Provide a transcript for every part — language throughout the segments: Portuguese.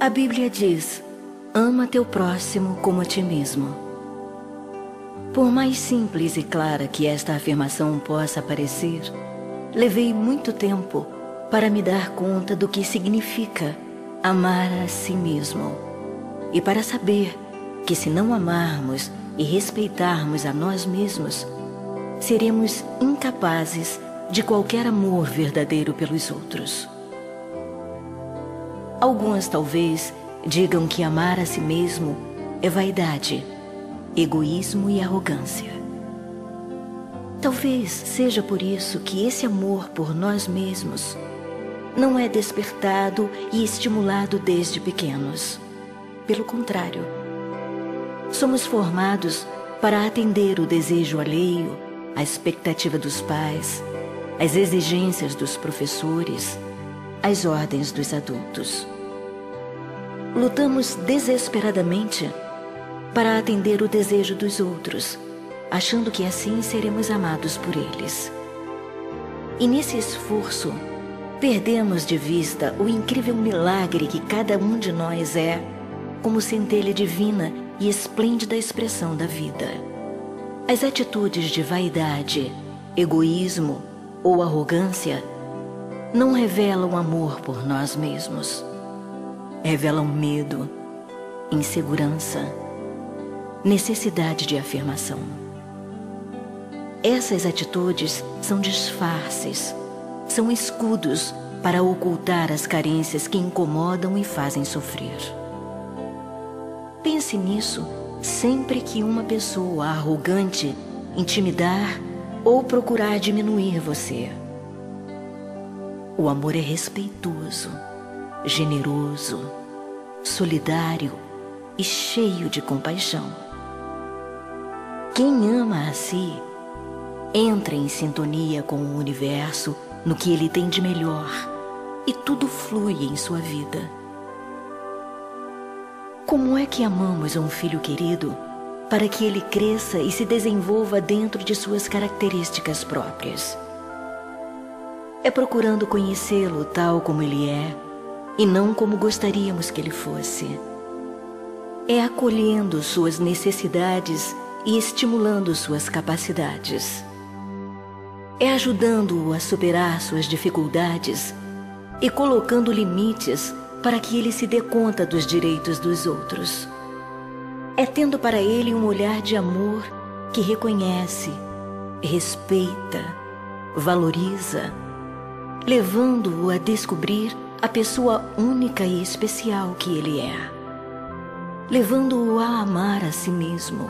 A Bíblia diz: ama teu próximo como a ti mesmo. Por mais simples e clara que esta afirmação possa parecer, levei muito tempo para me dar conta do que significa amar a si mesmo, e para saber que se não amarmos e respeitarmos a nós mesmos, seremos incapazes de qualquer amor verdadeiro pelos outros. Alguns talvez digam que amar a si mesmo é vaidade, egoísmo e arrogância. Talvez seja por isso que esse amor por nós mesmos não é despertado e estimulado desde pequenos. Pelo contrário, somos formados para atender o desejo alheio, a expectativa dos pais, as exigências dos professores, as ordens dos adultos. Lutamos desesperadamente para atender o desejo dos outros, achando que assim seremos amados por eles. E nesse esforço, perdemos de vista o incrível milagre que cada um de nós é, como centelha divina e esplêndida expressão da vida. As atitudes de vaidade, egoísmo ou arrogância não revelam amor por nós mesmos. Revelam medo, insegurança, necessidade de afirmação. Essas atitudes são disfarces, são escudos para ocultar as carências que incomodam e fazem sofrer. Pense nisso sempre que uma pessoa arrogante intimidar ou procurar diminuir você. O amor é respeitoso, generoso, solidário e cheio de compaixão. Quem ama a si entra em sintonia com o universo no que ele tem de melhor e tudo flui em sua vida. Como é que amamos um filho querido para que ele cresça e se desenvolva dentro de suas características próprias? É procurando conhecê-lo tal como ele é e não como gostaríamos que ele fosse. É acolhendo suas necessidades e estimulando suas capacidades. É ajudando-o a superar suas dificuldades e colocando limites para que ele se dê conta dos direitos dos outros. É tendo para ele um olhar de amor que reconhece, respeita, valoriza, levando-o a descobrir a pessoa única e especial que ele é, levando-o a amar a si mesmo.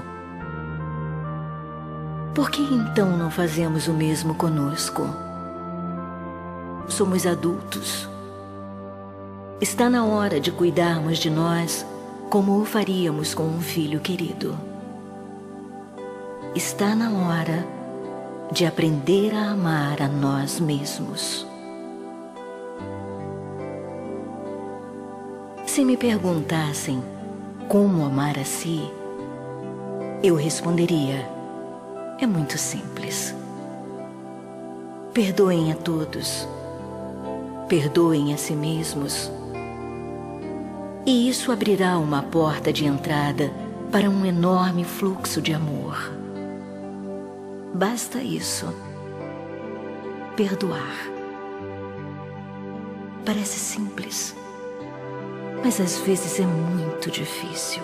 Por que então não fazemos o mesmo conosco? Somos adultos. Está na hora de cuidarmos de nós como o faríamos com um filho querido. Está na hora de aprender a amar a nós mesmos. Se me perguntassem como amar a si, eu responderia: é muito simples. Perdoem a todos, perdoem a si mesmos, e isso abrirá uma porta de entrada para um enorme fluxo de amor. Basta isso. Perdoar. Parece simples, mas às vezes é muito difícil.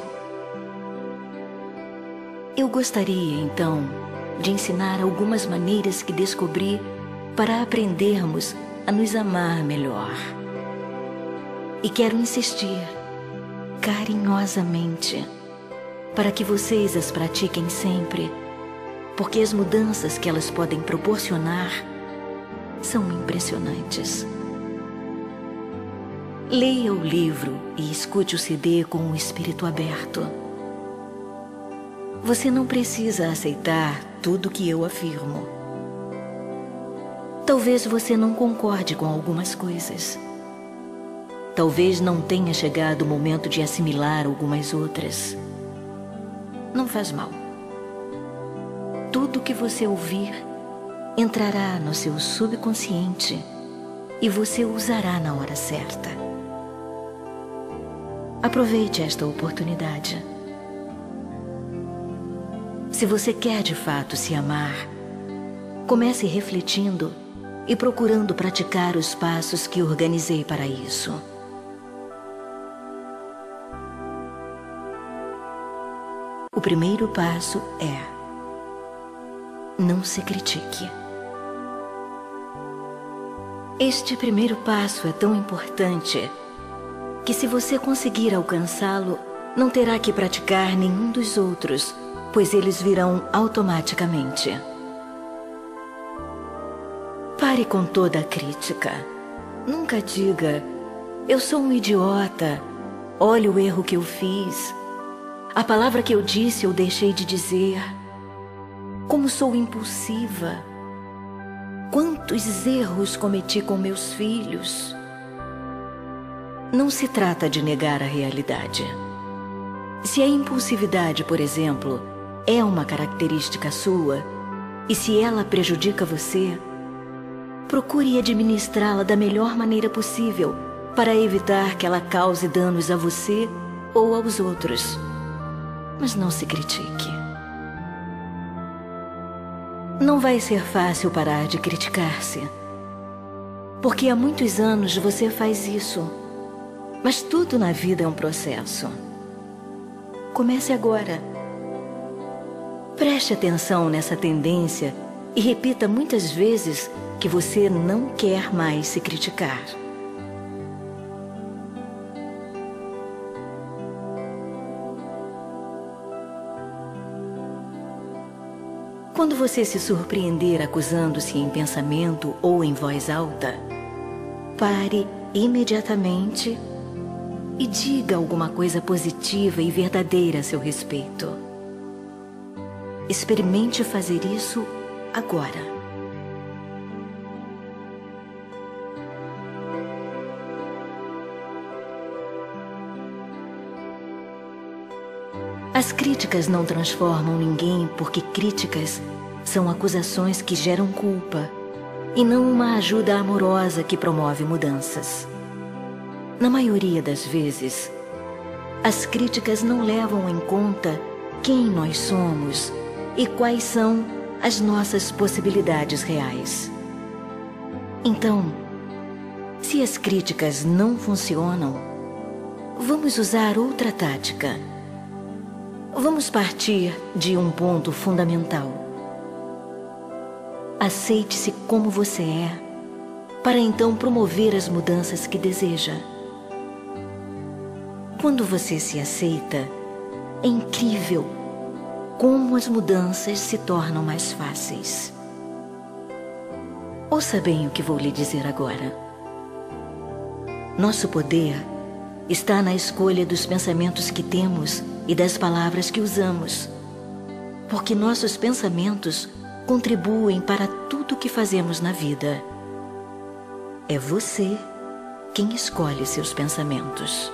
Eu gostaria, então, de ensinar algumas maneiras que descobri para aprendermos a nos amar melhor. E quero insistir, carinhosamente, para que vocês as pratiquem sempre, porque as mudanças que elas podem proporcionar são impressionantes. Leia o livro e escute o CD com o espírito aberto. Você não precisa aceitar tudo que eu afirmo. Talvez você não concorde com algumas coisas. Talvez não tenha chegado o momento de assimilar algumas outras. Não faz mal. Tudo que você ouvir entrará no seu subconsciente e você usará na hora certa. Aproveite esta oportunidade. Se você quer de fato se amar, comece refletindo e procurando praticar os passos que organizei para isso. O primeiro passo é: não se critique. Este primeiro passo é tão importante que, se você conseguir alcançá-lo, não terá que praticar nenhum dos outros, pois eles virão automaticamente. Pare com toda a crítica. Nunca diga: eu sou um idiota, olha o erro que eu fiz, a palavra que eu disse ou deixei de dizer, como sou impulsiva, quantos erros cometi com meus filhos. Não se trata de negar a realidade. Se a impulsividade, por exemplo, é uma característica sua, e se ela prejudica você, procure administrá-la da melhor maneira possível para evitar que ela cause danos a você ou aos outros. Mas não se critique. Não vai ser fácil parar de criticar-se, porque há muitos anos você faz isso, mas tudo na vida é um processo. Comece agora. Preste atenção nessa tendência e repita muitas vezes que você não quer mais se criticar. Quando você se surpreender acusando-se em pensamento ou em voz alta, pare imediatamente e diga alguma coisa positiva e verdadeira a seu respeito. Experimente fazer isso agora. As críticas não transformam ninguém, porque críticas são acusações que geram culpa e não uma ajuda amorosa que promove mudanças. Na maioria das vezes, as críticas não levam em conta quem nós somos e quais são as nossas possibilidades reais. Então, se as críticas não funcionam, vamos usar outra tática. Vamos partir de um ponto fundamental. Aceite-se como você é, para então promover as mudanças que deseja. Quando você se aceita, é incrível como as mudanças se tornam mais fáceis. Ouça bem o que vou lhe dizer agora. Nosso poder está na escolha dos pensamentos que temos e das palavras que usamos, porque nossos pensamentos contribuem para tudo o que fazemos na vida. É você quem escolhe seus pensamentos.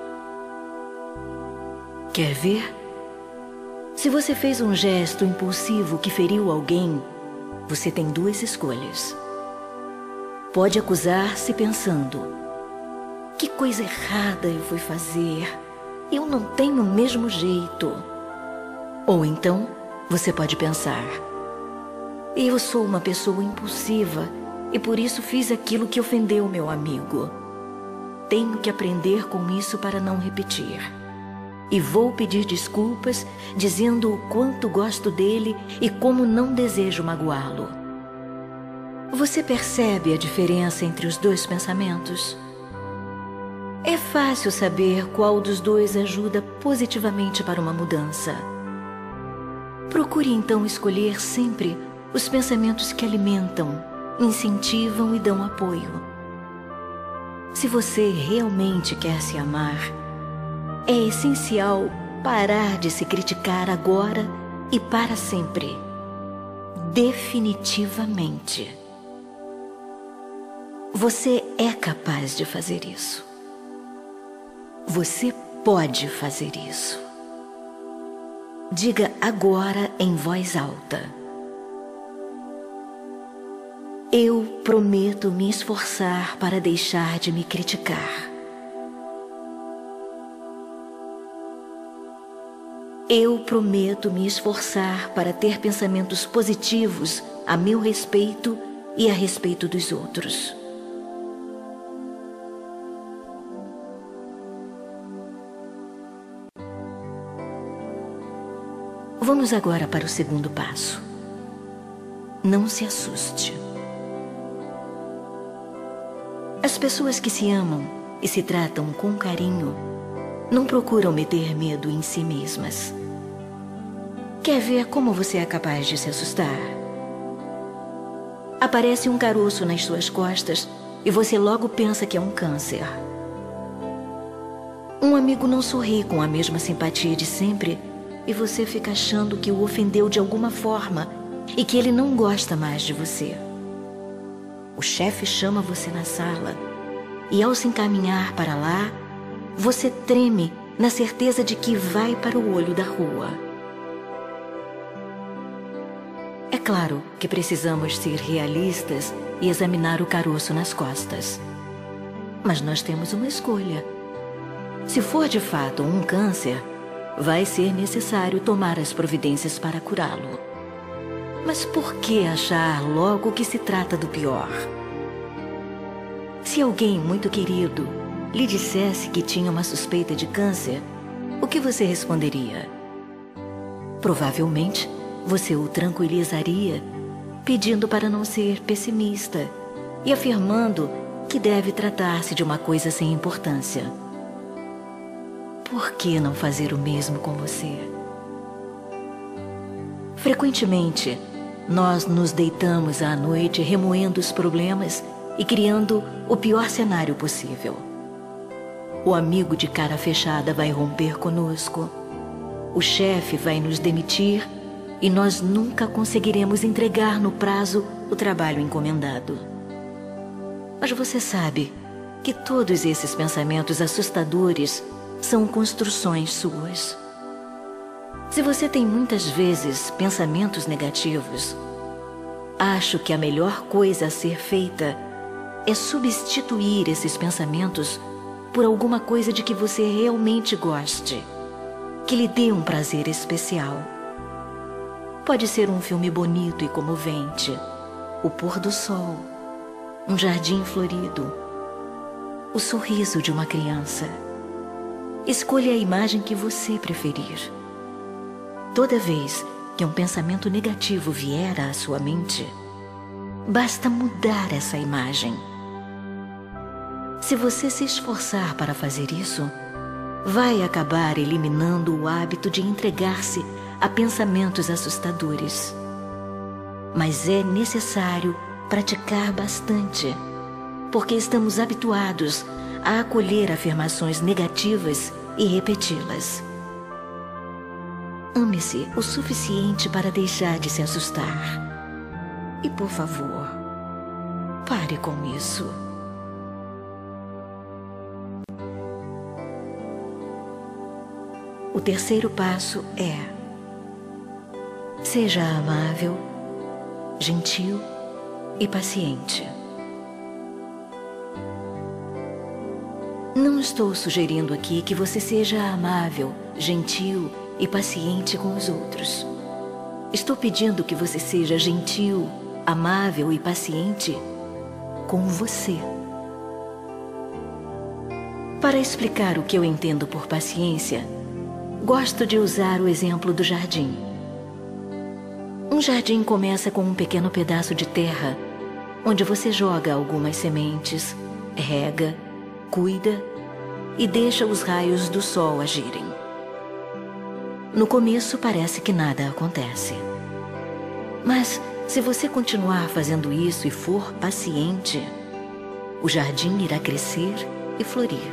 Quer ver? Se você fez um gesto impulsivo que feriu alguém, você tem duas escolhas. Pode acusar-se pensando: que coisa errada eu fui fazer, eu não tenho o mesmo jeito. Ou então, você pode pensar: eu sou uma pessoa impulsiva e por isso fiz aquilo que ofendeu meu amigo. Tenho que aprender com isso para não repetir. E vou pedir desculpas, dizendo o quanto gosto dele e como não desejo magoá-lo. Você percebe a diferença entre os dois pensamentos? É fácil saber qual dos dois ajuda positivamente para uma mudança. Procure então escolher sempre os pensamentos que alimentam, incentivam e dão apoio. Se você realmente quer se amar, é essencial parar de se criticar agora e para sempre. Definitivamente. Você é capaz de fazer isso. Você pode fazer isso. Diga agora em voz alta: eu prometo me esforçar para deixar de me criticar. Eu prometo me esforçar para ter pensamentos positivos a meu respeito e a respeito dos outros. Vamos agora para o segundo passo. Não se assuste. As pessoas que se amam e se tratam com carinho não procuram meter medo em si mesmas. Quer ver como você é capaz de se assustar? Aparece um caroço nas suas costas e você logo pensa que é um câncer. Um amigo não sorri com a mesma simpatia de sempre e você fica achando que o ofendeu de alguma forma e que ele não gosta mais de você. O chefe chama você na sala e, ao se encaminhar para lá, você treme na certeza de que vai para o olho da rua. É claro que precisamos ser realistas e examinar o caroço nas costas. Mas nós temos uma escolha. Se for de fato um câncer, vai ser necessário tomar as providências para curá-lo. Mas por que achar logo que se trata do pior? Se alguém muito querido lhe dissesse que tinha uma suspeita de câncer, o que você responderia? Provavelmente, você o tranquilizaria, pedindo para não ser pessimista e afirmando que deve tratar-se de uma coisa sem importância. Por que não fazer o mesmo com você? Frequentemente, nós nos deitamos à noite remoendo os problemas e criando o pior cenário possível. O amigo de cara fechada vai romper conosco, o chefe vai nos demitir e nós nunca conseguiremos entregar no prazo o trabalho encomendado. Mas você sabe que todos esses pensamentos assustadores são construções suas. Se você tem muitas vezes pensamentos negativos, acho que a melhor coisa a ser feita é substituir esses pensamentos por alguma coisa de que você realmente goste, que lhe dê um prazer especial. Pode ser um filme bonito e comovente, o pôr do sol, um jardim florido, o sorriso de uma criança. Escolha a imagem que você preferir. Toda vez que um pensamento negativo vier à sua mente, basta mudar essa imagem. Se você se esforçar para fazer isso, vai acabar eliminando o hábito de entregar-se a pensamentos assustadores. Mas é necessário praticar bastante, porque estamos habituados a acolher afirmações negativas e repeti-las. Ame-se o suficiente para deixar de se assustar. E, por favor, pare com isso. O terceiro passo é: seja amável, gentil e paciente. Não estou sugerindo aqui que você seja amável, gentil e paciente com os outros. Estou pedindo que você seja gentil, amável e paciente com você. Para explicar o que eu entendo por paciência, gosto de usar o exemplo do jardim. Um jardim começa com um pequeno pedaço de terra, onde você joga algumas sementes, rega, cuida e deixa os raios do sol agirem. No começo parece que nada acontece. Mas se você continuar fazendo isso e for paciente, o jardim irá crescer e florir.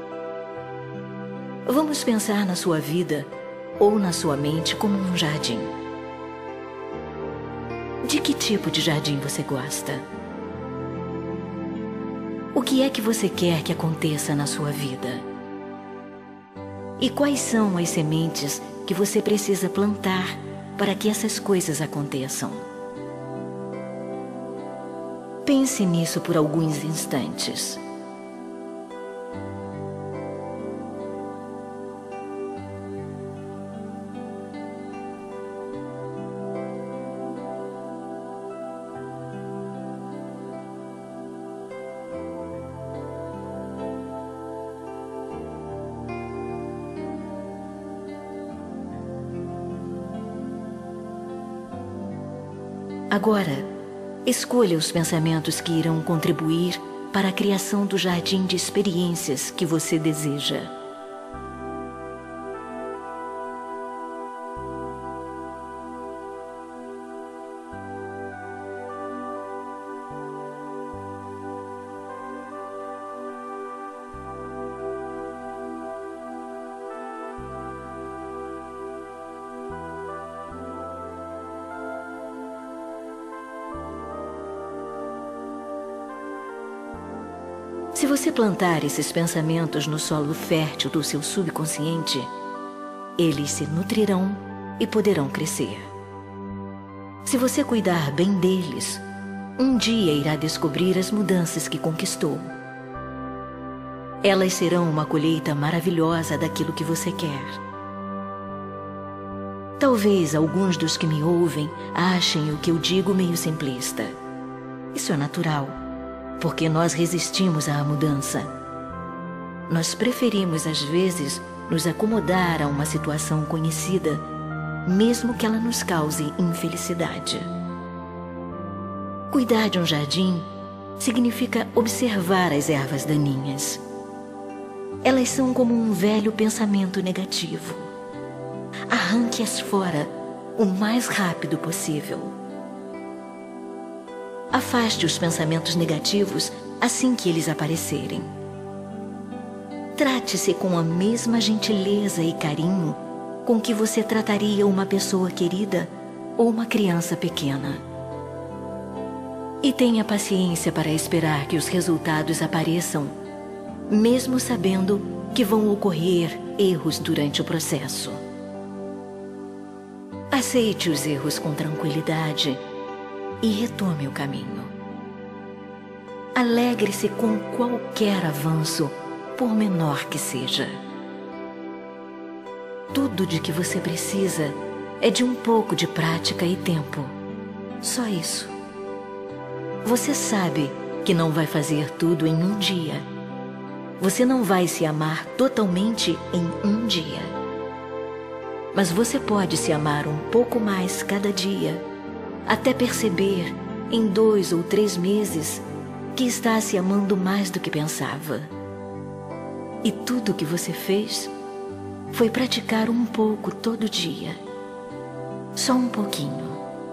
Vamos pensar na sua vida ou na sua mente como um jardim. De que tipo de jardim você gosta? O que é que você quer que aconteça na sua vida? E quais são as sementes que você precisa plantar para que essas coisas aconteçam? Pense nisso por alguns instantes. Agora, escolha os pensamentos que irão contribuir para a criação do jardim de experiências que você deseja. Se você plantar esses pensamentos no solo fértil do seu subconsciente, eles se nutrirão e poderão crescer. Se você cuidar bem deles, um dia irá descobrir as mudanças que conquistou. Elas serão uma colheita maravilhosa daquilo que você quer. Talvez alguns dos que me ouvem achem o que eu digo meio simplista. Isso é natural, porque nós resistimos à mudança. Nós preferimos, às vezes, nos acomodar a uma situação conhecida, mesmo que ela nos cause infelicidade. Cuidar de um jardim significa observar as ervas daninhas. Elas são como um velho pensamento negativo. Arranque-as fora o mais rápido possível. Afaste os pensamentos negativos assim que eles aparecerem. Trate-se com a mesma gentileza e carinho com que você trataria uma pessoa querida ou uma criança pequena. E tenha paciência para esperar que os resultados apareçam, mesmo sabendo que vão ocorrer erros durante o processo. Aceite os erros com tranquilidade e retome o caminho. Alegre-se com qualquer avanço, por menor que seja. Tudo de que você precisa é de um pouco de prática e tempo. Só isso. Você sabe que não vai fazer tudo em um dia. Você não vai se amar totalmente em um dia. Mas você pode se amar um pouco mais cada dia, até perceber, em 2 ou 3 meses, que está se amando mais do que pensava. E tudo o que você fez foi praticar um pouco todo dia. Só um pouquinho.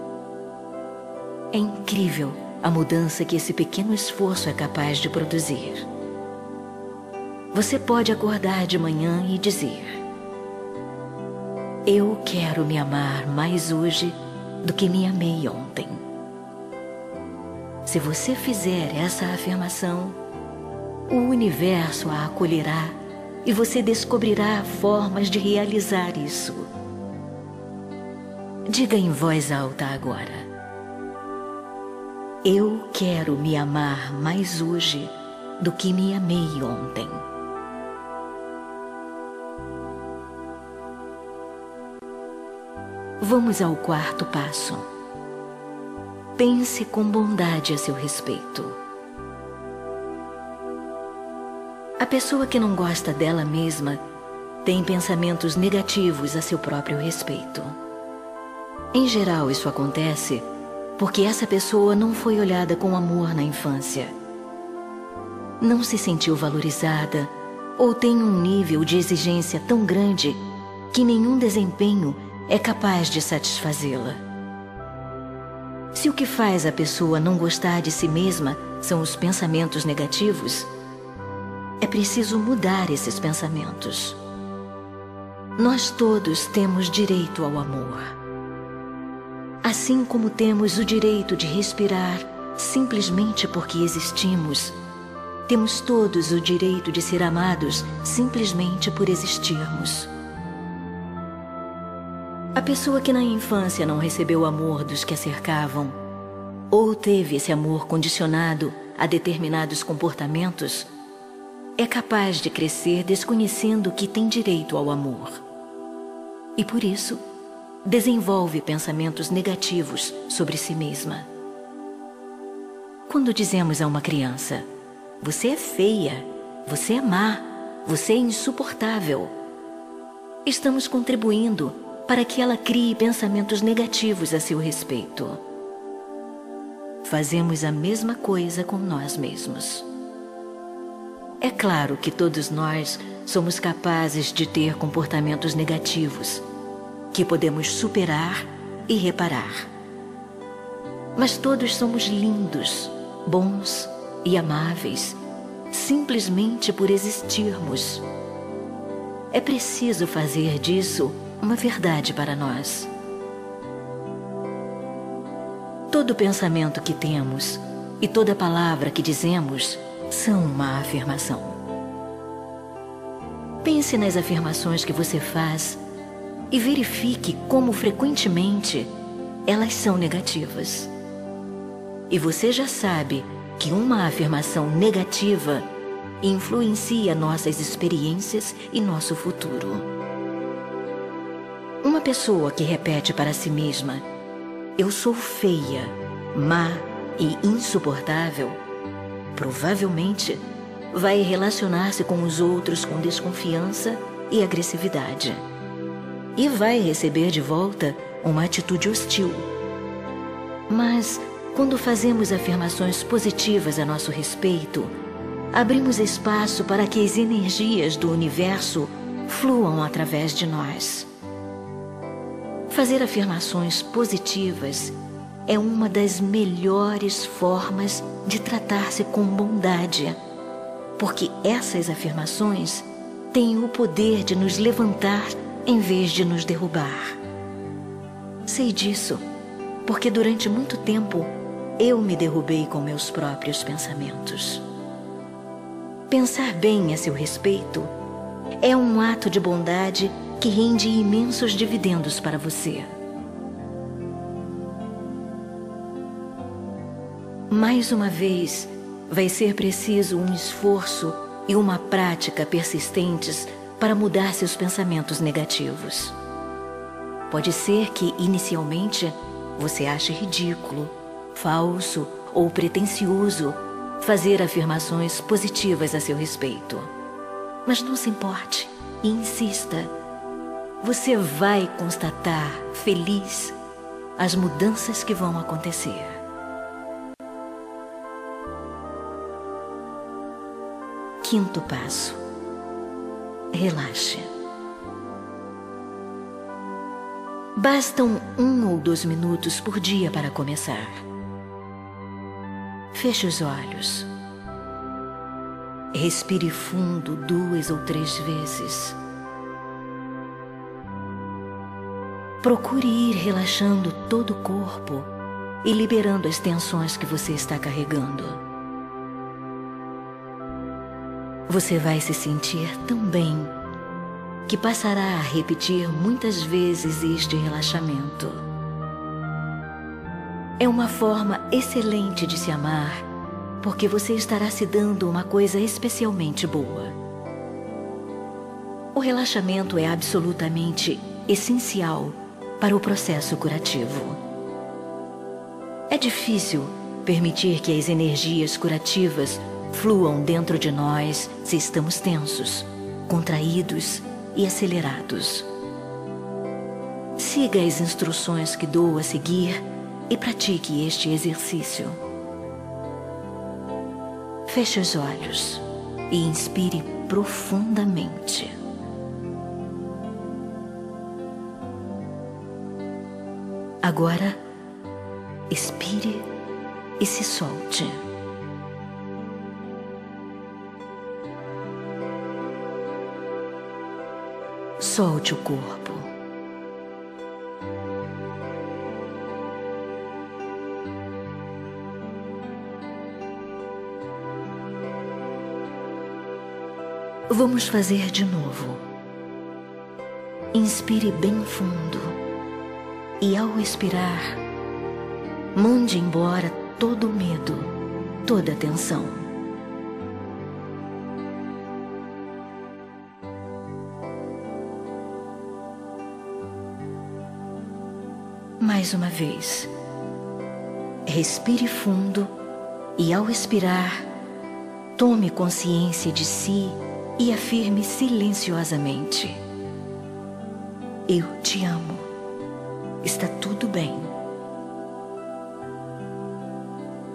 É incrível a mudança que esse pequeno esforço é capaz de produzir. Você pode acordar de manhã e dizer: eu quero me amar mais hoje do que me amei ontem. Se você fizer essa afirmação, o universo a acolherá e você descobrirá formas de realizar isso. Diga em voz alta agora: eu quero me amar mais hoje do que me amei ontem. Vamos ao 4º passo. Pense com bondade a seu respeito. A pessoa que não gosta dela mesma tem pensamentos negativos a seu próprio respeito. Em geral, isso acontece porque essa pessoa não foi olhada com amor na infância. Não se sentiu valorizada ou tem um nível de exigência tão grande que nenhum desempenho é capaz de satisfazê-la. Se o que faz a pessoa não gostar de si mesma são os pensamentos negativos, é preciso mudar esses pensamentos. Nós todos temos direito ao amor. Assim como temos o direito de respirar simplesmente porque existimos, temos todos o direito de ser amados simplesmente por existirmos. A pessoa que na infância não recebeu o amor dos que a cercavam, ou teve esse amor condicionado a determinados comportamentos, é capaz de crescer desconhecendo que tem direito ao amor. E por isso, desenvolve pensamentos negativos sobre si mesma. Quando dizemos a uma criança: você é feia, você é má, você é insuportável, estamos contribuindo para que ela crie pensamentos negativos a seu respeito. fazemos a mesma coisa com nós mesmos. É claro que todos nós somos capazes de ter comportamentos negativos, que podemos superar e reparar. Mas todos somos lindos, bons e amáveis, simplesmente por existirmos. É preciso fazer disso uma verdade para nós. Todo pensamento que temos e toda palavra que dizemos são uma afirmação. Pense nas afirmações que você faz e verifique como frequentemente elas são negativas. E você já sabe que uma afirmação negativa influencia nossas experiências e nosso futuro. Uma pessoa que repete para si mesma: "Eu sou feia, má e insuportável", provavelmente vai relacionar-se com os outros com desconfiança e agressividade. E vai receber de volta uma atitude hostil. Mas, quando fazemos afirmações positivas a nosso respeito, abrimos espaço para que as energias do universo fluam através de nós. Fazer afirmações positivas é uma das melhores formas de tratar-se com bondade, porque essas afirmações têm o poder de nos levantar em vez de nos derrubar. Sei disso, porque durante muito tempo eu me derrubei com meus próprios pensamentos. Pensar bem a seu respeito é um ato de bondade que rende imensos dividendos para você. Mais uma vez, vai ser preciso um esforço e uma prática persistentes para mudar seus pensamentos negativos. Pode ser que, inicialmente, você ache ridículo, falso ou pretensioso fazer afirmações positivas a seu respeito. Mas não se importe e insista. Você vai constatar, feliz, as mudanças que vão acontecer. Quinto passo: relaxe. Bastam 1 ou 2 minutos por dia para começar. Feche os olhos. Respire fundo 2 ou 3 vezes. Procure ir relaxando todo o corpo e liberando as tensões que você está carregando. Você vai se sentir tão bem que passará a repetir muitas vezes este relaxamento. É uma forma excelente de se amar, porque você estará se dando uma coisa especialmente boa. O relaxamento é absolutamente essencial para o processo curativo. É difícil permitir que as energias curativas fluam dentro de nós se estamos tensos, contraídos e acelerados. Siga as instruções que dou a seguir e pratique este exercício. Feche os olhos e inspire profundamente. Agora, expire e se solte. Solte o corpo. Vamos fazer de novo. Inspire bem fundo e, ao expirar, mande embora todo o medo, toda a tensão. Mais uma vez. Respire fundo e, ao expirar, tome consciência de si e afirme silenciosamente: eu te amo. Está tudo bem.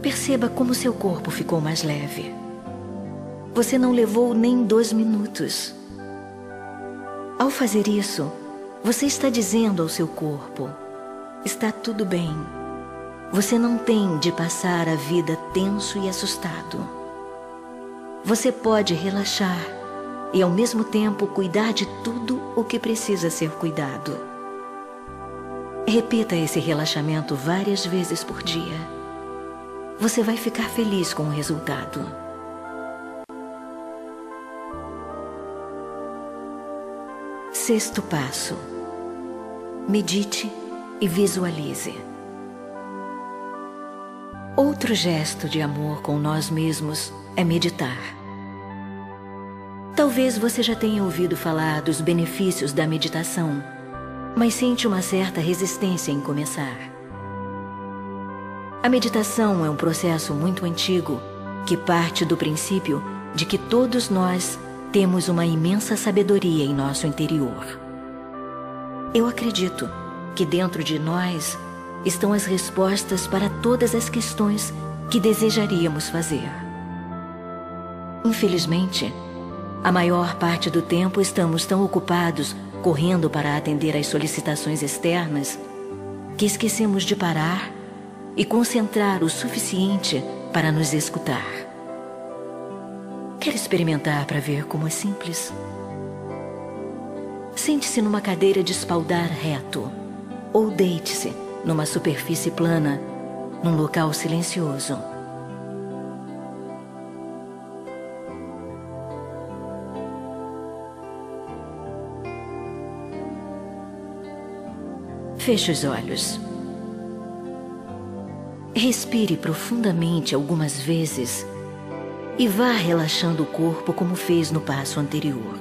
Perceba como seu corpo ficou mais leve. Você não levou nem 2 minutos. Ao fazer isso, você está dizendo ao seu corpo: está tudo bem. Você não tem de passar a vida tenso e assustado. Você pode relaxar e ao mesmo tempo cuidar de tudo o que precisa ser cuidado. Repita esse relaxamento várias vezes por dia. Você vai ficar feliz com o resultado. Sexto passo: medite e visualize. Outro gesto de amor com nós mesmos é meditar. Talvez você já tenha ouvido falar dos benefícios da meditação, mas sente uma certa resistência em começar. A meditação é um processo muito antigo que parte do princípio de que todos nós temos uma imensa sabedoria em nosso interior. Eu acredito que dentro de nós estão as respostas para todas as questões que desejaríamos fazer. Infelizmente, a maior parte do tempo estamos tão ocupados correndo para atender às solicitações externas que esquecemos de parar e concentrar o suficiente para nos escutar. Quer experimentar para ver como é simples? Sente-se numa cadeira de espaldar reto ou deite-se numa superfície plana, num local silencioso. Feche os olhos. Respire profundamente algumas vezes e vá relaxando o corpo como fez no passo anterior.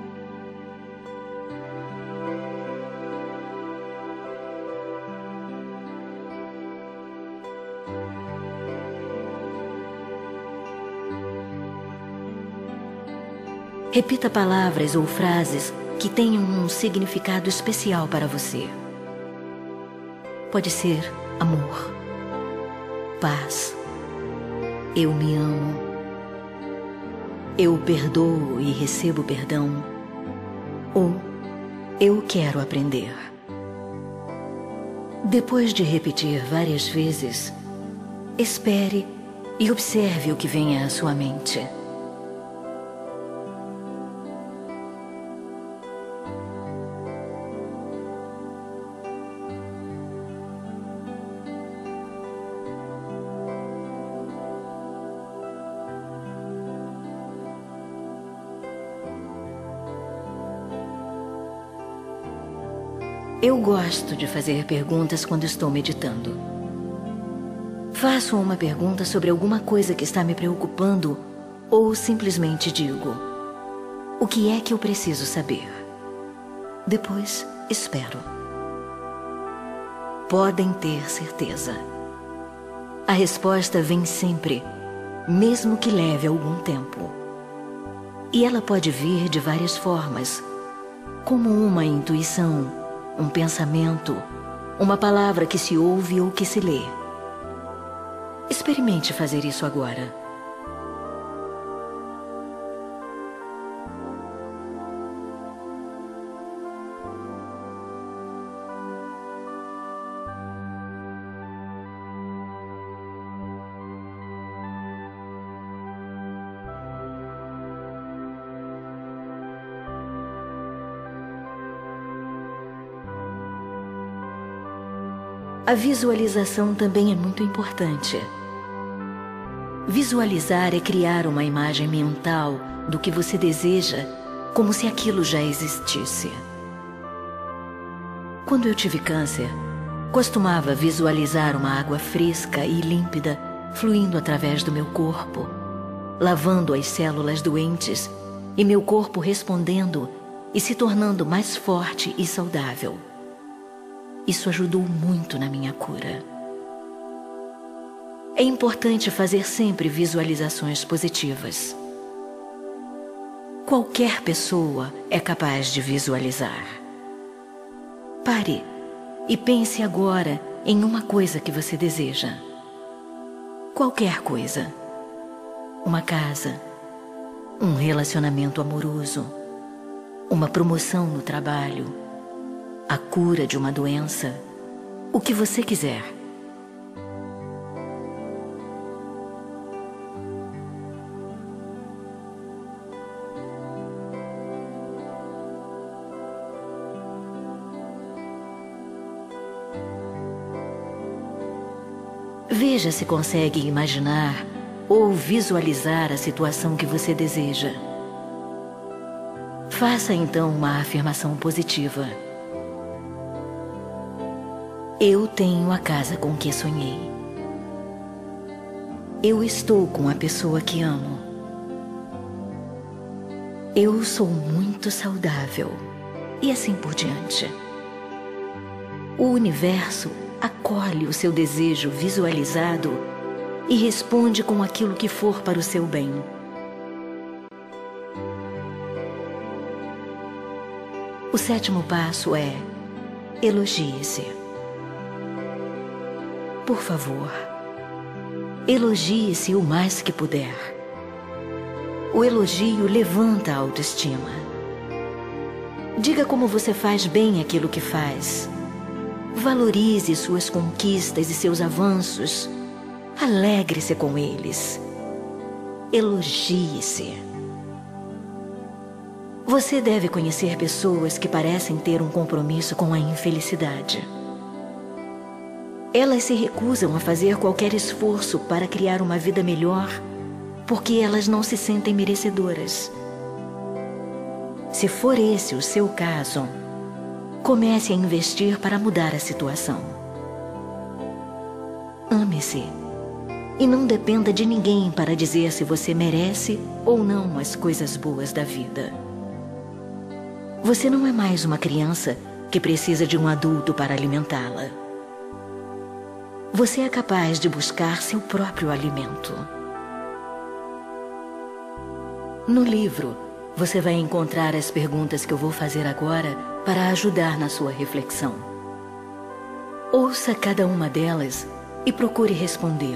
Repita palavras ou frases que tenham um significado especial para você. Pode ser amor, paz, eu me amo, eu perdoo e recebo perdão, ou eu quero aprender. Depois de repetir várias vezes, espere e observe o que vem à sua mente. Eu gosto de fazer perguntas quando estou meditando. Faço uma pergunta sobre alguma coisa que está me preocupando ou simplesmente digo: o que é que eu preciso saber? Depois, espero. Podem ter certeza. A resposta vem sempre, mesmo que leve algum tempo. E ela pode vir de várias formas, como uma intuição, um pensamento, uma palavra que se ouve ou que se lê. Experimente fazer isso agora. A visualização também é muito importante. Visualizar é criar uma imagem mental do que você deseja, como se aquilo já existisse. Quando eu tive câncer, costumava visualizar uma água fresca e límpida fluindo através do meu corpo, lavando as células doentes e meu corpo respondendo e se tornando mais forte e saudável. Isso ajudou muito na minha cura. É importante fazer sempre visualizações positivas. Qualquer pessoa é capaz de visualizar. Pare e pense agora em uma coisa que você deseja. Qualquer coisa. Uma casa, um relacionamento amoroso, uma promoção no trabalho, a cura de uma doença, o que você quiser. Veja se consegue imaginar ou visualizar a situação que você deseja. Faça então uma afirmação positiva. Eu tenho a casa com que sonhei. Eu estou com a pessoa que amo. Eu sou muito saudável. E assim por diante. O universo acolhe o seu desejo visualizado e responde com aquilo que for para o seu bem. O 7º passo é: elogie-se. Por favor, elogie-se o mais que puder. O elogio levanta a autoestima. Diga como você faz bem aquilo que faz. Valorize suas conquistas e seus avanços. Alegre-se com eles. Elogie-se. Você deve conhecer pessoas que parecem ter um compromisso com a infelicidade. Elas se recusam a fazer qualquer esforço para criar uma vida melhor porque elas não se sentem merecedoras. Se for esse o seu caso, comece a investir para mudar a situação. Ame-se e não dependa de ninguém para dizer se você merece ou não as coisas boas da vida. Você não é mais uma criança que precisa de um adulto para alimentá-la. Você é capaz de buscar seu próprio alimento. No livro, você vai encontrar as perguntas que eu vou fazer agora para ajudar na sua reflexão. Ouça cada uma delas e procure responder.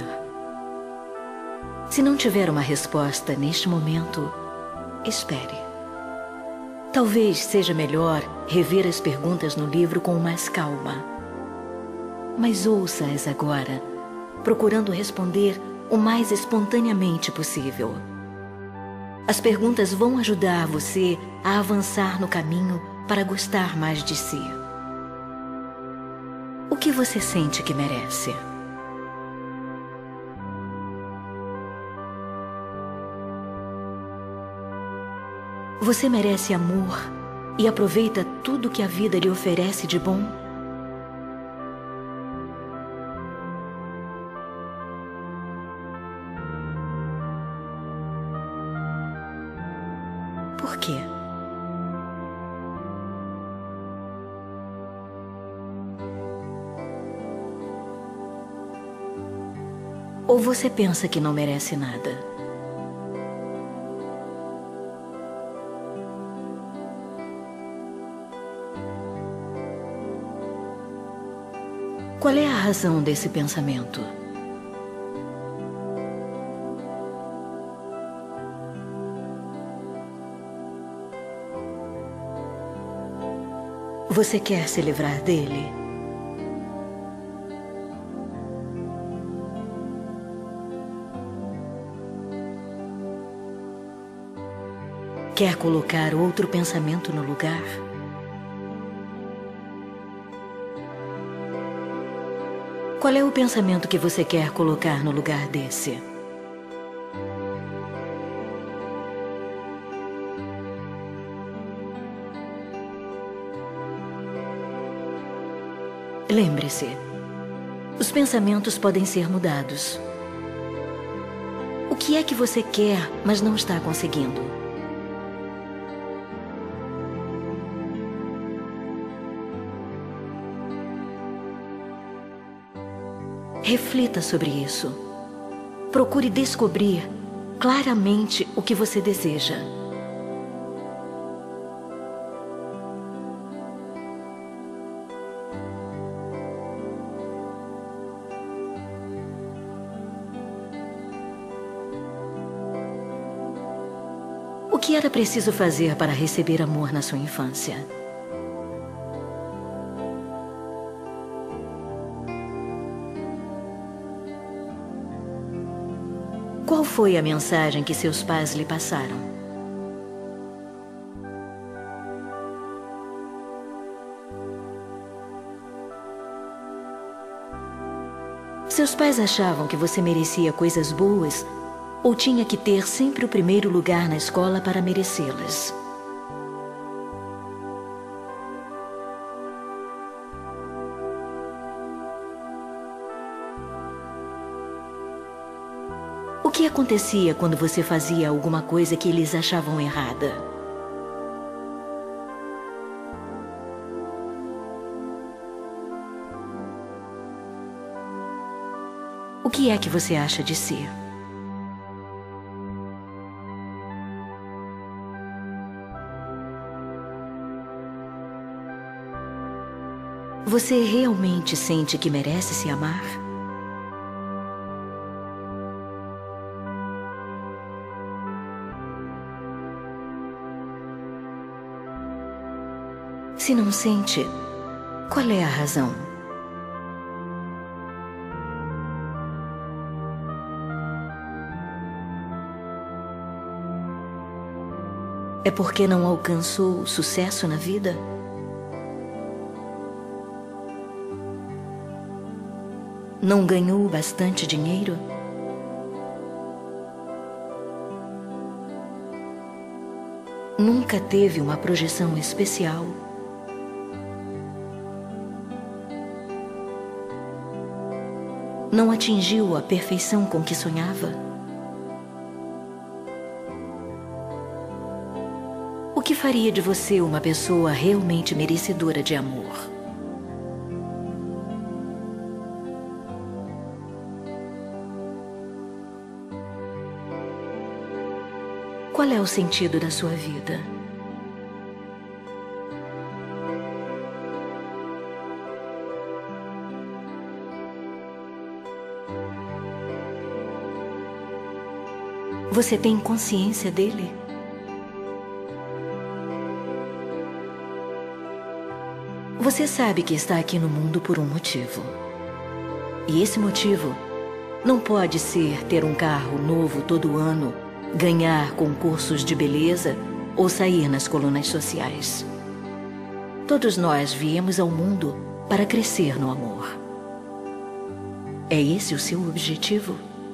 Se não tiver uma resposta neste momento, espere. Talvez seja melhor rever as perguntas no livro com mais calma. Mas ouça-as agora, procurando responder o mais espontaneamente possível. As perguntas vão ajudar você a avançar no caminho para gostar mais de si. O que você sente que merece? Você merece amor e aproveita tudo que a vida lhe oferece de bom? Por quê? Ou você pensa que não merece nada? Qual é a razão desse pensamento? Você quer se livrar dele? Quer colocar outro pensamento no lugar? Qual é o pensamento que você quer colocar no lugar desse? Lembre-se, os pensamentos podem ser mudados. O que é que você quer, mas não está conseguindo? Reflita sobre isso. Procure descobrir claramente o que você deseja. O que era preciso fazer para receber amor na sua infância? Qual foi a mensagem que seus pais lhe passaram? Seus pais achavam que você merecia coisas boas ou tinha que ter sempre o primeiro lugar na escola para merecê-las? O que acontecia quando você fazia alguma coisa que eles achavam errada? O que é que você acha de si? Você realmente sente que merece se amar? Se não sente, qual é a razão? É porque não alcançou sucesso na vida? Não ganhou bastante dinheiro? Nunca teve uma projeção especial? Não atingiu a perfeição com que sonhava? O que faria de você uma pessoa realmente merecedora de amor? Qual é o sentido da sua vida? Você tem consciência dele? Você sabe que está aqui no mundo por um motivo. E esse motivo não pode ser ter um carro novo todo ano, ganhar concursos de beleza ou sair nas colunas sociais. Todos nós viemos ao mundo para crescer no amor. É esse o seu objetivo?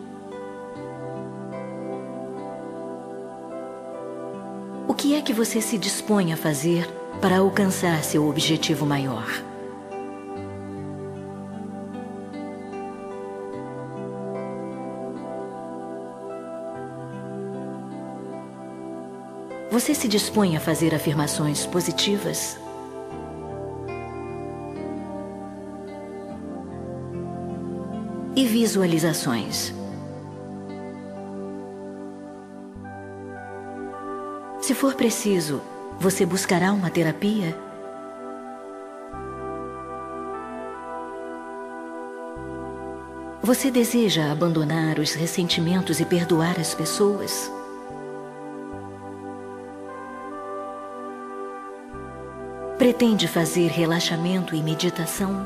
O que é que você se dispõe a fazer para alcançar seu objetivo maior? Você se dispõe a fazer afirmações positivas? E visualizações? Se for preciso, você buscará uma terapia? Você deseja abandonar os ressentimentos e perdoar as pessoas? Pretende fazer relaxamento e meditação?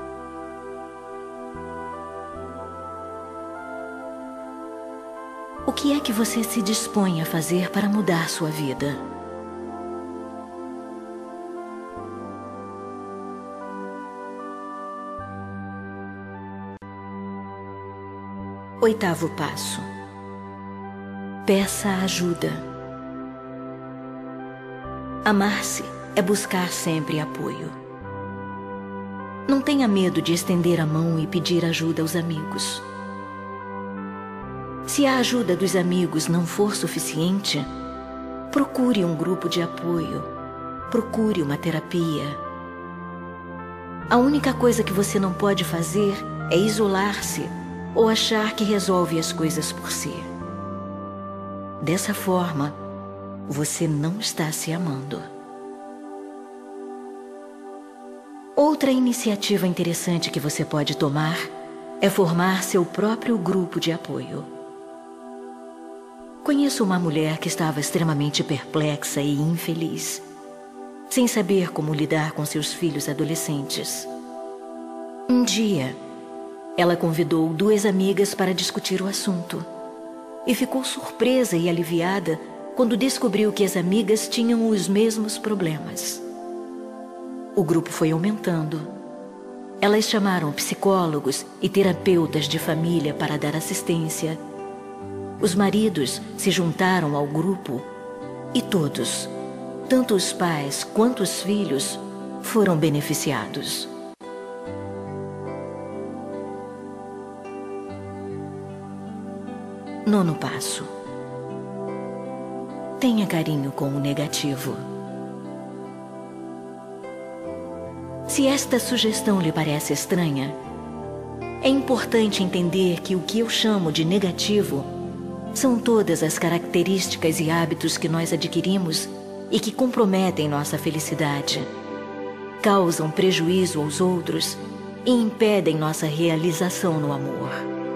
O que é que você se dispõe a fazer para mudar sua vida? Oitavo passo. Peça ajuda. Amar-se é buscar sempre apoio. Não tenha medo de estender a mão e pedir ajuda aos amigos. Se a ajuda dos amigos não for suficiente, procure um grupo de apoio, procure uma terapia. A única coisa que você não pode fazer é isolar-se ou achar que resolve as coisas por si. Dessa forma, você não está se amando. Outra iniciativa interessante que você pode tomar é formar seu próprio grupo de apoio. Conheço uma mulher que estava extremamente perplexa e infeliz, sem saber como lidar com seus filhos adolescentes. Um dia, ela convidou 2 amigas para discutir o assunto e ficou surpresa e aliviada quando descobriu que as amigas tinham os mesmos problemas. O grupo foi aumentando. Elas chamaram psicólogos e terapeutas de família para dar assistência. Os maridos se juntaram ao grupo e todos, tanto os pais quanto os filhos, foram beneficiados. Nono passo. Tenha carinho com o negativo. Se esta sugestão lhe parece estranha, é importante entender que o que eu chamo de negativo são todas as características e hábitos que nós adquirimos e que comprometem nossa felicidade, causam prejuízo aos outros e impedem nossa realização no amor.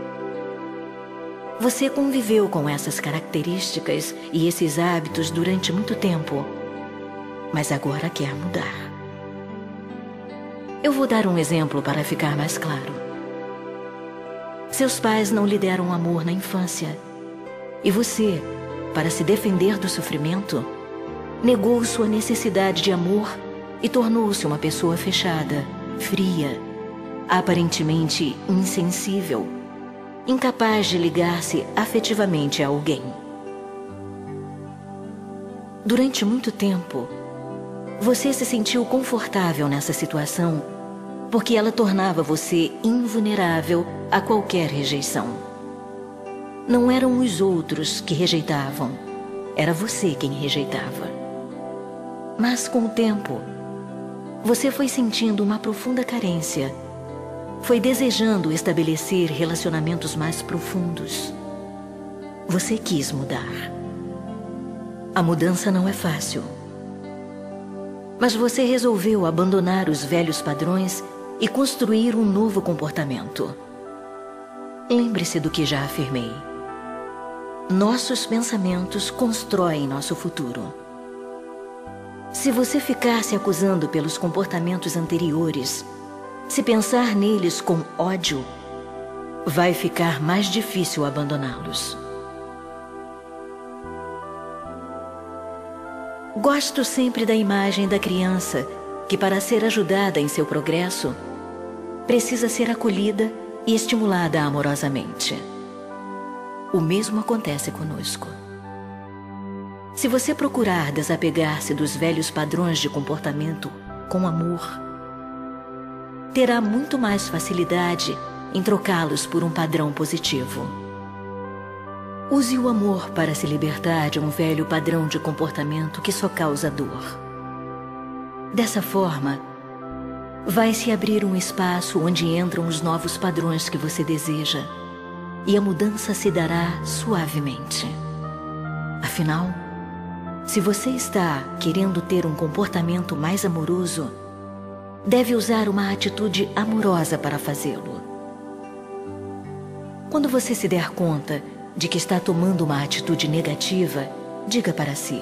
Você conviveu com essas características e esses hábitos durante muito tempo, mas agora quer mudar. Eu vou dar um exemplo para ficar mais claro. Seus pais não lhe deram amor na infância, e você, para se defender do sofrimento, negou sua necessidade de amor e tornou-se uma pessoa fechada, fria, aparentemente insensível, incapaz de ligar-se afetivamente a alguém. Durante muito tempo, você se sentiu confortável nessa situação porque ela tornava você invulnerável a qualquer rejeição. Não eram os outros que rejeitavam, era você quem rejeitava. Mas com o tempo, você foi sentindo uma profunda carência, foi desejando estabelecer relacionamentos mais profundos. Você quis mudar. A mudança não é fácil. Mas você resolveu abandonar os velhos padrões e construir um novo comportamento. Lembre-se do que já afirmei. Nossos pensamentos constroem nosso futuro. Se você ficar se acusando pelos comportamentos anteriores, se pensar neles com ódio, vai ficar mais difícil abandoná-los. Gosto sempre da imagem da criança que, para ser ajudada em seu progresso, precisa ser acolhida e estimulada amorosamente. O mesmo acontece conosco. Se você procurar desapegar-se dos velhos padrões de comportamento com amor, terá muito mais facilidade em trocá-los por um padrão positivo. Use o amor para se libertar de um velho padrão de comportamento que só causa dor. Dessa forma, vai se abrir um espaço onde entram os novos padrões que você deseja, e a mudança se dará suavemente. Afinal, se você está querendo ter um comportamento mais amoroso, deve usar uma atitude amorosa para fazê-lo. Quando você se der conta de que está tomando uma atitude negativa, diga para si: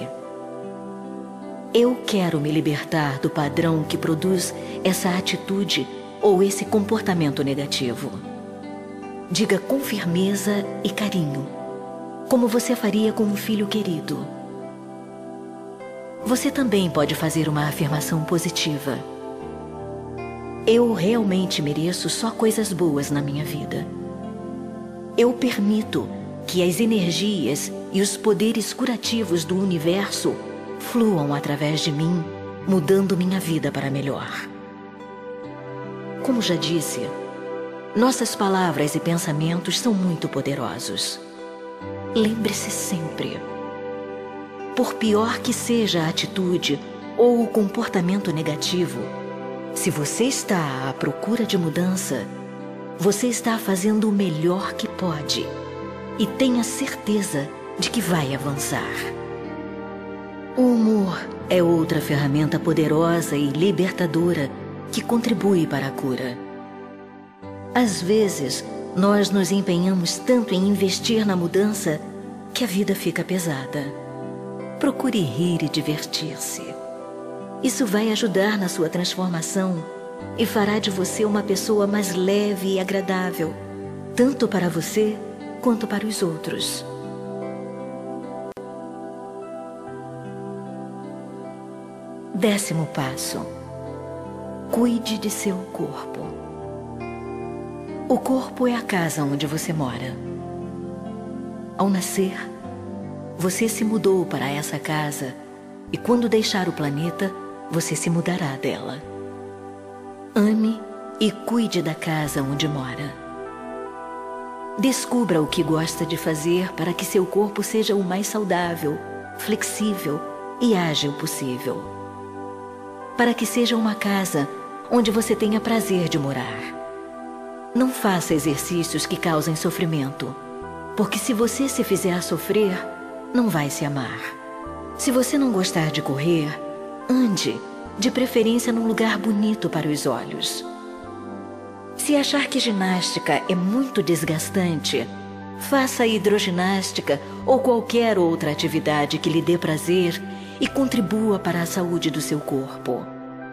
eu quero me libertar do padrão que produz essa atitude ou esse comportamento negativo. Diga com firmeza e carinho, como você faria com um filho querido. Você também pode fazer uma afirmação positiva: eu realmente mereço só coisas boas na minha vida. Eu permito que as energias e os poderes curativos do universo fluam através de mim, mudando minha vida para melhor. Como já disse, nossas palavras e pensamentos são muito poderosos. Lembre-se sempre: por pior que seja a atitude ou o comportamento negativo, se você está à procura de mudança, você está fazendo o melhor que pode e tenha certeza de que vai avançar. O humor é outra ferramenta poderosa e libertadora que contribui para a cura. Às vezes, nós nos empenhamos tanto em investir na mudança que a vida fica pesada. Procure rir e divertir-se. Isso vai ajudar na sua transformação e fará de você uma pessoa mais leve e agradável, tanto para você quanto para os outros. Décimo passo: cuide de seu corpo. O corpo é a casa onde você mora. Ao nascer, você se mudou para essa casa e quando deixar o planeta, você se mudará dela. Ame e cuide da casa onde mora. Descubra o que gosta de fazer para que seu corpo seja o mais saudável, flexível e ágil possível. Para que seja uma casa onde você tenha prazer de morar. Não faça exercícios que causem sofrimento, porque se você se fizer sofrer, não vai se amar. Se você não gostar de correr, ande, de preferência num lugar bonito para os olhos. Se achar que ginástica é muito desgastante, faça hidroginástica ou qualquer outra atividade que lhe dê prazer e contribua para a saúde do seu corpo.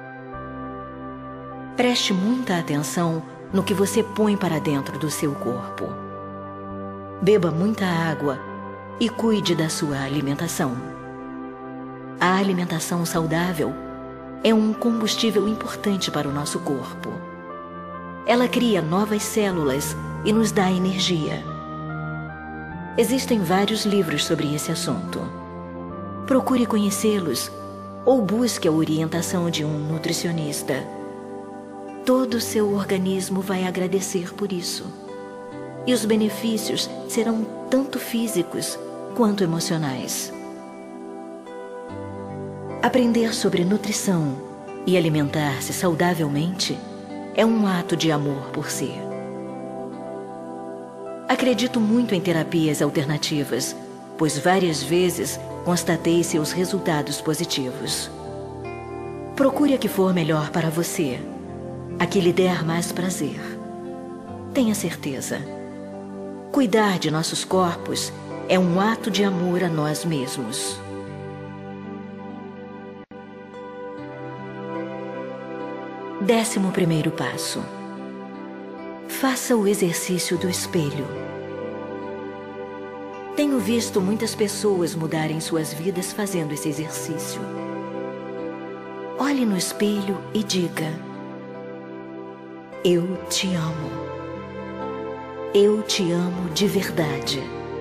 Preste muita atenção no que você põe para dentro do seu corpo. Beba muita água e cuide da sua alimentação. A alimentação saudável é um combustível importante para o nosso corpo. Ela cria novas células e nos dá energia. Existem vários livros sobre esse assunto. Procure conhecê-los ou busque a orientação de um nutricionista. Todo o seu organismo vai agradecer por isso. E os benefícios serão tanto físicos quanto emocionais. Aprender sobre nutrição e alimentar-se saudavelmente é um ato de amor por si. Acredito muito em terapias alternativas, pois várias vezes constatei seus resultados positivos. Procure a que for melhor para você, a que lhe der mais prazer. Tenha certeza. Cuidar de nossos corpos é um ato de amor a nós mesmos. Décimo primeiro passo: faça o exercício do espelho. Tenho visto muitas pessoas mudarem suas vidas fazendo esse exercício. Olhe no espelho e diga: eu te amo. Eu te amo de verdade.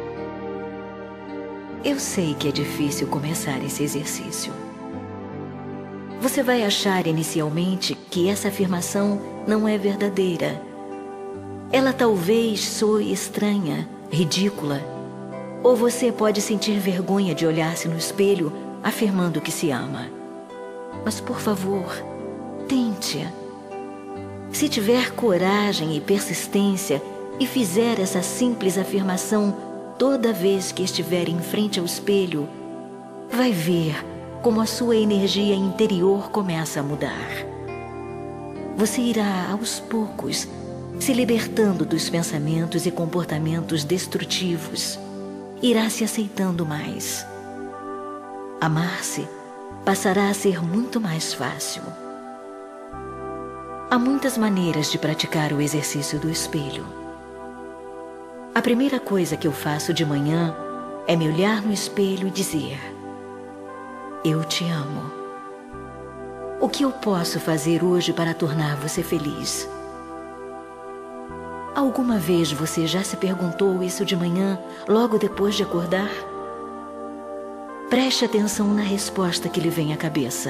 Eu sei que é difícil começar esse exercício. Você vai achar inicialmente que essa afirmação não é verdadeira. Ela talvez soe estranha, ridícula, ou você pode sentir vergonha de olhar-se no espelho afirmando que se ama. Mas, por favor, tente. Se tiver coragem e persistência e fizer essa simples afirmação toda vez que estiver em frente ao espelho, vai ver como a sua energia interior começa a mudar. Você irá, aos poucos, se libertando dos pensamentos e comportamentos destrutivos. Irá se aceitando mais. Amar-se passará a ser muito mais fácil. Há muitas maneiras de praticar o exercício do espelho. A primeira coisa que eu faço de manhã é me olhar no espelho e dizer: eu te amo. O que eu posso fazer hoje para tornar você feliz? Alguma vez você já se perguntou isso de manhã, logo depois de acordar? Preste atenção na resposta que lhe vem à cabeça.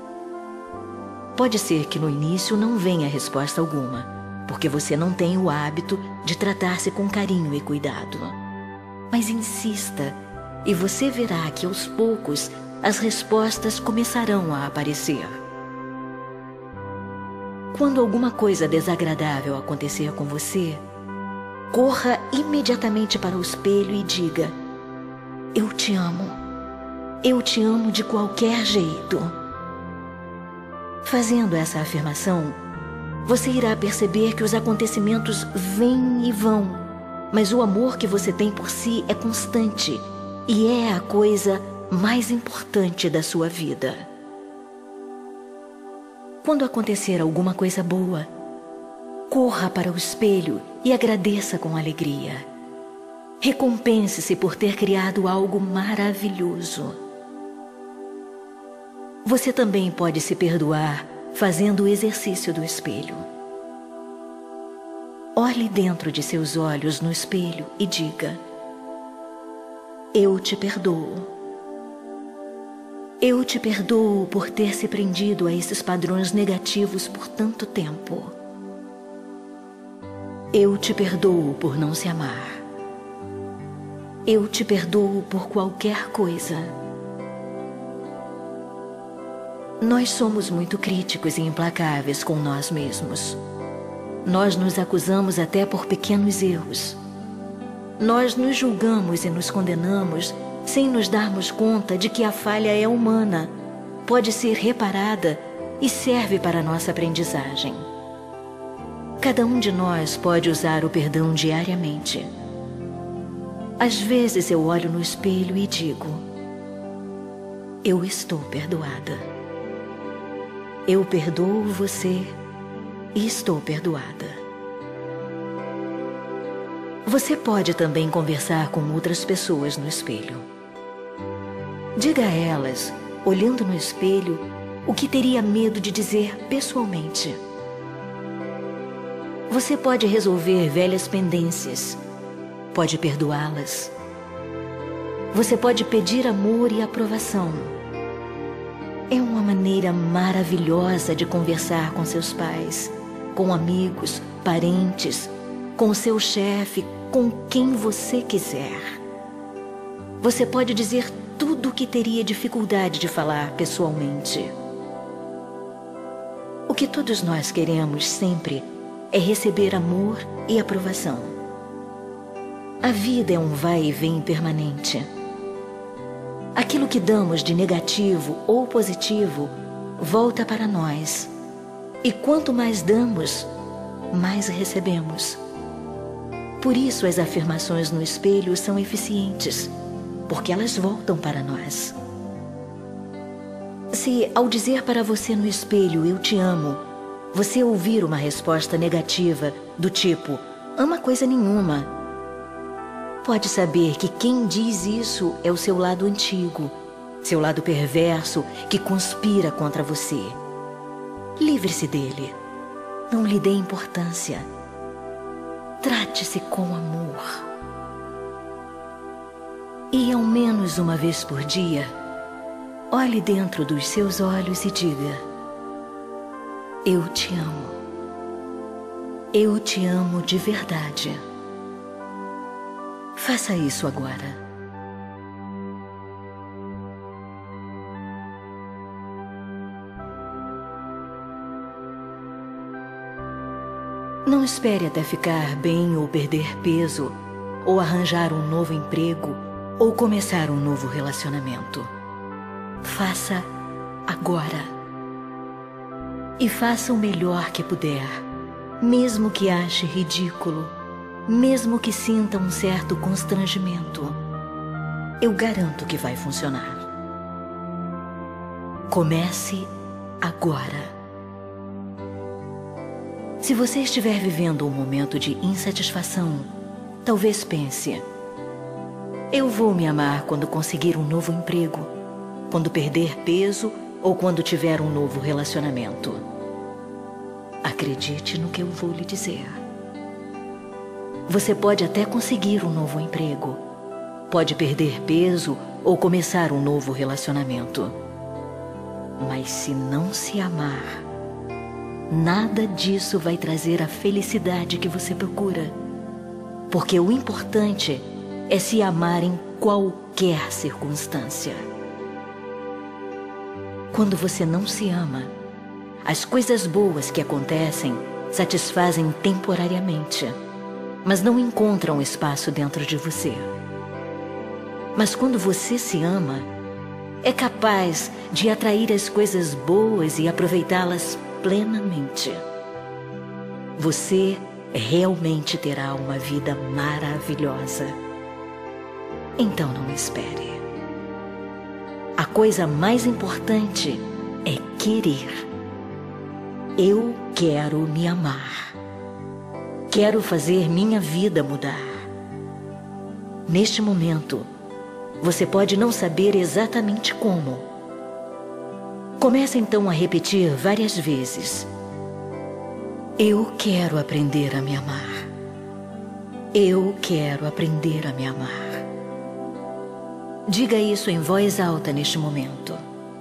Pode ser que no início não venha resposta alguma, porque você não tem o hábito de tratar-se com carinho e cuidado. Mas insista, e você verá que aos poucos as respostas começarão a aparecer. Quando alguma coisa desagradável acontecer com você, corra imediatamente para o espelho e diga: eu te amo. Eu te amo de qualquer jeito. Fazendo essa afirmação, você irá perceber que os acontecimentos vêm e vão, mas o amor que você tem por si é constante e é a coisa mais importante da sua vida. Quando acontecer alguma coisa boa, corra para o espelho e agradeça com alegria. Recompense-se por ter criado algo maravilhoso. Você também pode se perdoar fazendo o exercício do espelho. Olhe dentro de seus olhos no espelho e diga: eu te perdoo. Eu te perdoo por ter se prendido a esses padrões negativos por tanto tempo. Eu te perdoo por não se amar. Eu te perdoo por qualquer coisa. Nós somos muito críticos e implacáveis com nós mesmos. Nós nos acusamos até por pequenos erros. Nós nos julgamos e nos condenamos sem nos darmos conta de que a falha é humana, pode ser reparada e serve para a nossa aprendizagem. Cada um de nós pode usar o perdão diariamente. Às vezes eu olho no espelho e digo: eu estou perdoada. Eu perdoo você e estou perdoada. Você pode também conversar com outras pessoas no espelho. Diga a elas, olhando no espelho, o que teria medo de dizer pessoalmente. Você pode resolver velhas pendências. Pode perdoá-las. Você pode pedir amor e aprovação. É uma maneira maravilhosa de conversar com seus pais, com amigos, parentes, com seu chefe, com quem você quiser. Você pode dizer tudo o que teria dificuldade de falar pessoalmente. O que todos nós queremos sempre é receber amor e aprovação. A vida é um vai e vem permanente. Aquilo que damos de negativo ou positivo volta para nós. E quanto mais damos, mais recebemos. Por isso as afirmações no espelho são eficientes, porque elas voltam para nós. Se ao dizer para você no espelho "eu te amo", você ouvir uma resposta negativa do tipo "ama coisa nenhuma", pode saber que quem diz isso é o seu lado antigo, seu lado perverso que conspira contra você. Livre-se dele. Não lhe dê importância. Trate-se com amor. E ao menos uma vez por dia, olhe dentro dos seus olhos e diga: eu te amo. Eu te amo de verdade. Faça isso agora. Não espere até ficar bem ou perder peso, ou arranjar um novo emprego, ou começar um novo relacionamento. Faça agora. E faça o melhor que puder, mesmo que ache ridículo, mesmo que sinta um certo constrangimento. Eu garanto que vai funcionar. Comece agora. Se você estiver vivendo um momento de insatisfação, talvez pense: eu vou me amar quando conseguir um novo emprego, quando perder peso ou quando tiver um novo relacionamento. Acredite no que eu vou lhe dizer. Você pode até conseguir um novo emprego, pode perder peso ou começar um novo relacionamento. Mas se não se amar, nada disso vai trazer a felicidade que você procura. Porque o importante é se amar em qualquer circunstância. Quando você não se ama, as coisas boas que acontecem satisfazem temporariamente, mas não encontram espaço dentro de você. Mas quando você se ama, é capaz de atrair as coisas boas e aproveitá-las plenamente. Você realmente terá uma vida maravilhosa. Então não espere. A coisa mais importante é querer. Eu quero me amar. Quero fazer minha vida mudar. Neste momento, você pode não saber exatamente como. Comece então a repetir várias vezes. Eu quero aprender a me amar. Eu quero aprender a me amar. Diga isso em voz alta neste momento.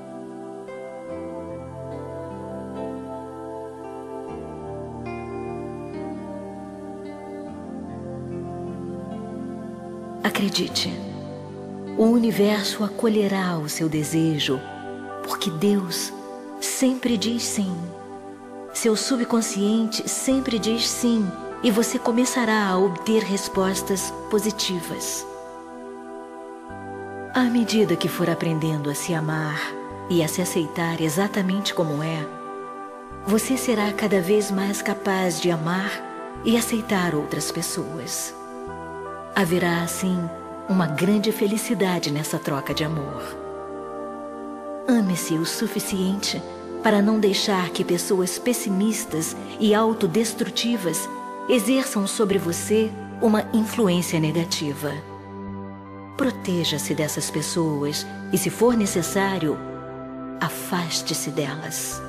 Acredite, o universo acolherá o seu desejo, porque Deus sempre diz sim. Seu subconsciente sempre diz sim, e você começará a obter respostas positivas. À medida que for aprendendo a se amar e a se aceitar exatamente como é, você será cada vez mais capaz de amar e aceitar outras pessoas. Haverá, assim, uma grande felicidade nessa troca de amor. Ame-se o suficiente para não deixar que pessoas pessimistas e autodestrutivas exerçam sobre você uma influência negativa. Proteja-se dessas pessoas e, se for necessário, afaste-se delas.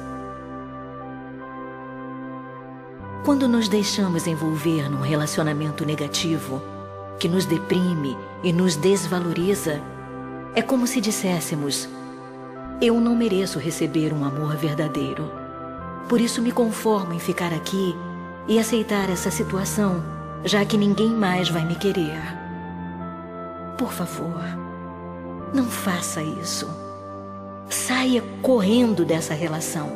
Quando nos deixamos envolver num relacionamento negativo, que nos deprime e nos desvaloriza, é como se disséssemos: eu não mereço receber um amor verdadeiro. Por isso me conformo em ficar aqui e aceitar essa situação, já que ninguém mais vai me querer. Por favor, não faça isso. Saia correndo dessa relação.